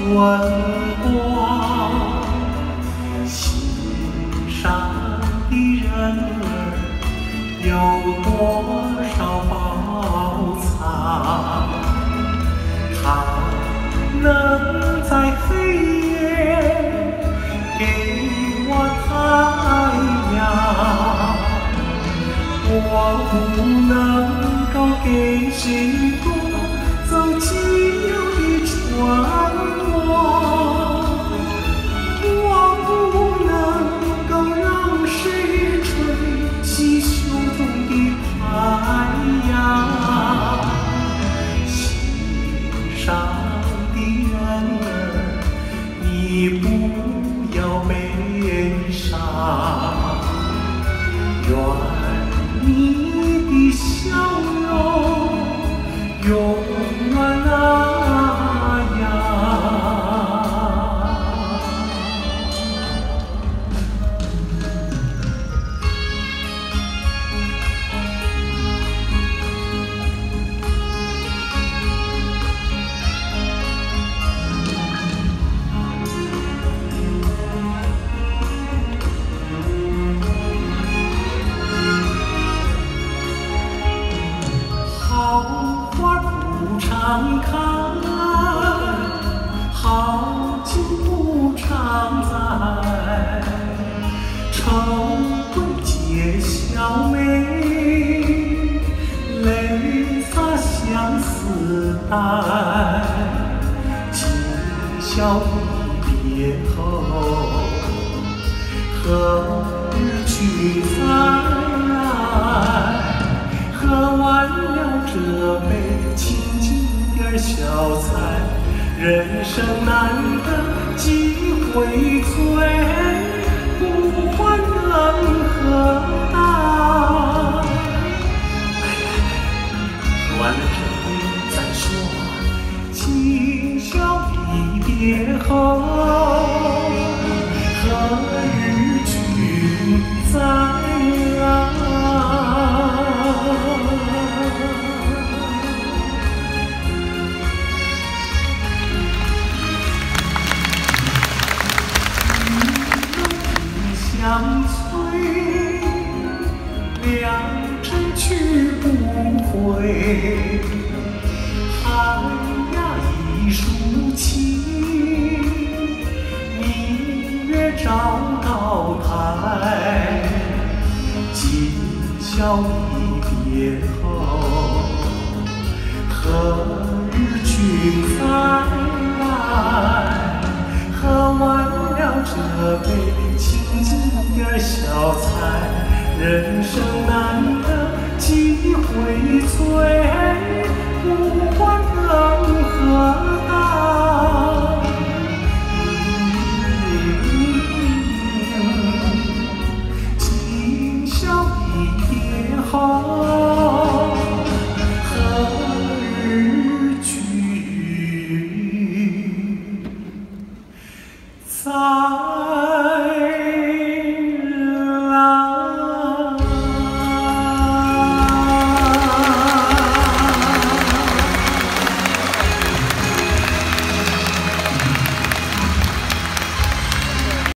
春光。心上的人儿有多少宝藏？它能在黑夜给我太阳，我不能够给谁多走仅有的春光，我不能够让谁吹熄胸中的太阳。心上的人儿，你不要悲伤，愿你的笑容永远那样。好花不常开，好景不常在，愁归结笑眉，泪洒相思带。今宵一别后，何日去再来？喝完了这杯清静点小菜，人生难得几回醉，不欢更何待？喝完了这杯再说，今宵一别后，何日君再来？相随，良辰去不回。寒鸦一树青，明月照高台。今宵一别后，何日君再来？喝完了这杯清静点小菜，人生难得几回醉，不欢更何待？